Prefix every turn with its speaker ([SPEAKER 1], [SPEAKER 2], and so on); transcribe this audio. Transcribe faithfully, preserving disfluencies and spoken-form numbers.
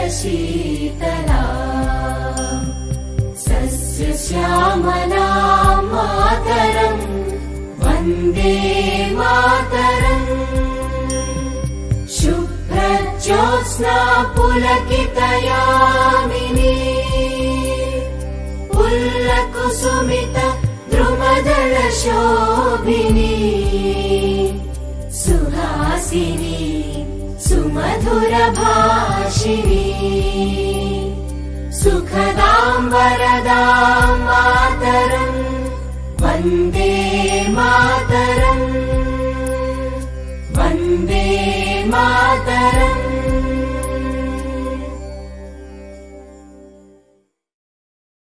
[SPEAKER 1] शीतला सस्यश्यामला मातरम् वन्दे मातरम् शुभ्रज्योत्स्ना पुलकितयामिनी पुल्लकुसुमित द्रुमदलशोभिनी सुहासिनी सुमधुरभाषिणी सुखदां वरदां मातरम् वन्दे मातरम् वन्दे मातरम्।